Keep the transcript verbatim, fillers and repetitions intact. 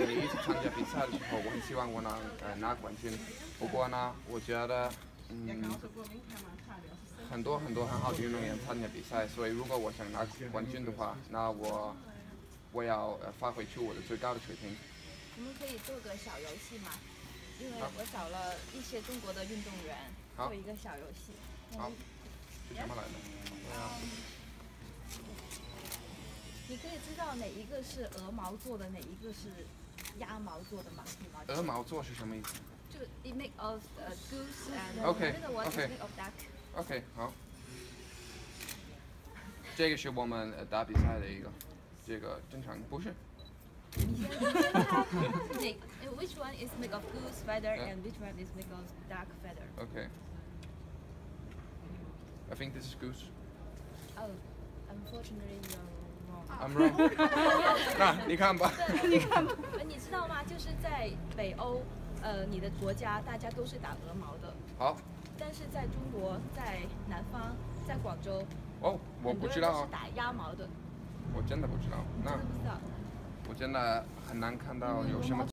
你一起参加比赛的时候，我很希望我能呃拿冠军。不过呢，我觉得嗯很多很多很好的运动员参加比赛，所以如果我想拿冠军的话，那我我要呃发挥出我的最高的水平。 我们可以做个小游戏吗？因为我找了一些中国的运动员做一个小游戏。 好，是什么来的？ 你可以知道哪一个是鹅毛做的，哪一个是鸭毛做的吗？ 鹅毛做是什么意思？ 就 it make of uh, goose and OK another one is OK made of duck. OK 好，这个是我们呃打比赛的一个这个正常不是。 你先你先看哪 which one is made of goose feather Yeah. and which one is made of duck feather? Okay. I think this is goose. Oh, unfortunately you're wrong. I'm wrong. 那你看吧， 你看吧。你知道吗？就是在北欧，呃，你的国家大家都是打鹅毛的。 好。 但是在中国，在南方，在广州， 哦，我不知道。 很多人都是打鸭毛的。 我真的不知道。那真的不知道。 我真的很难看到有什么。